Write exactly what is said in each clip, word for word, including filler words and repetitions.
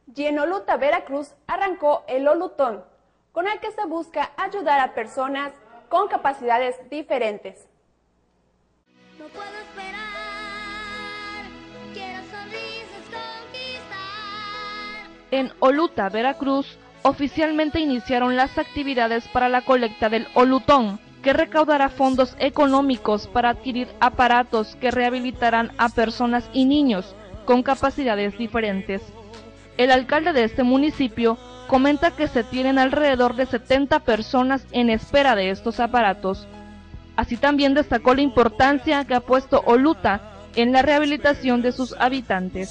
Y en Oluta, Veracruz, arrancó el Olutón, con el que se busca ayudar a personas con capacidades diferentes. No puedo esperar, quiero sonrisas conquistar. En Oluta, Veracruz, oficialmente iniciaron las actividades para la colecta del Olutón, que recaudará fondos económicos para adquirir aparatos que rehabilitarán a personas y niños con capacidades diferentes. El alcalde de este municipio comenta que se tienen alrededor de setenta personas en espera de estos aparatos. Así también destacó la importancia que ha puesto Oluta en la rehabilitación de sus habitantes.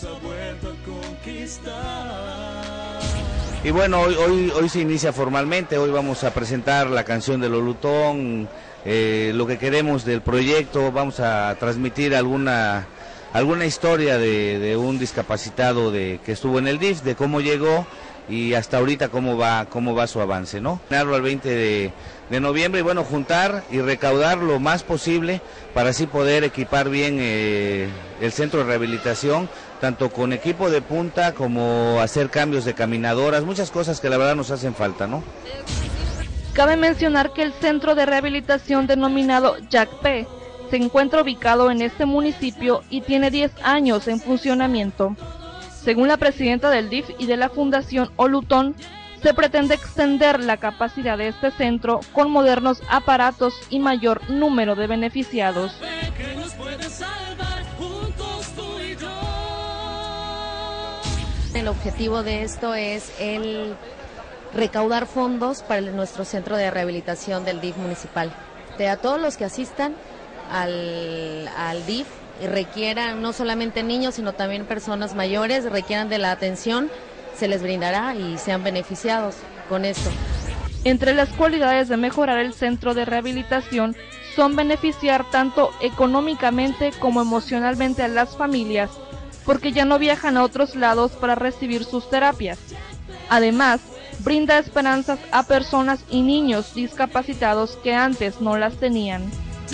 Y bueno, hoy, hoy, hoy se inicia formalmente, hoy vamos a presentar la canción del Olutón, eh, lo que queremos del proyecto, vamos a transmitir alguna... alguna historia de, de un discapacitado de que estuvo en el D I F, de cómo llegó y hasta ahorita cómo va cómo va su avance, ¿no? Al veinte de, de noviembre y bueno, juntar y recaudar lo más posible para así poder equipar bien eh, el centro de rehabilitación, tanto con equipo de punta como hacer cambios de caminadoras, muchas cosas que la verdad nos hacen falta, ¿no? Cabe mencionar que el centro de rehabilitación denominado Yacpé se encuentra ubicado en este municipio y tiene diez años en funcionamiento. Según la presidenta del D I F y de la Fundación Olutón, se pretende extender la capacidad de este centro con modernos aparatos y mayor número de beneficiados. El objetivo de esto es el recaudar fondos para nuestro centro de rehabilitación del D I F municipal. De a todos los que asistan Al, al D I F y requieran, no solamente niños, sino también personas mayores, requieran de la atención, se les brindará y sean beneficiados con esto. Entre las cualidades de mejorar el centro de rehabilitación son beneficiar tanto económicamente como emocionalmente a las familias, porque ya no viajan a otros lados para recibir sus terapias. Además, brinda esperanzas a personas y niños discapacitados que antes no las tenían.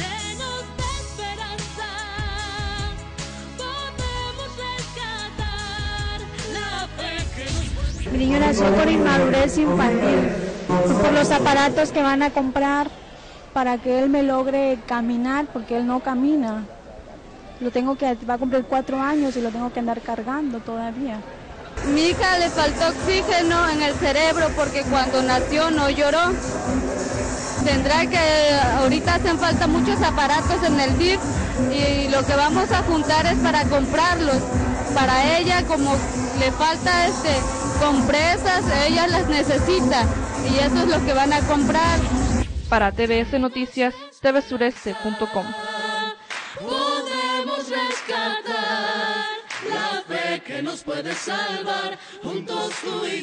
Mi niño nació por inmadurez infantil, por los aparatos que van a comprar para que él me logre caminar, porque él no camina. Lo tengo que, va a cumplir cuatro años y lo tengo que andar cargando todavía. Mi hija le faltó oxígeno en el cerebro porque cuando nació no lloró. Tendrá que, ahorita hacen falta muchos aparatos en el D I F y lo que vamos a juntar es para comprarlos. Para ella, como le falta este compresas, ella las necesita y eso es lo que van a comprar. Para T V S Noticias, T V Sureste punto com. Podemos rescatar la fe que nos puede salvar, juntos tú y yo.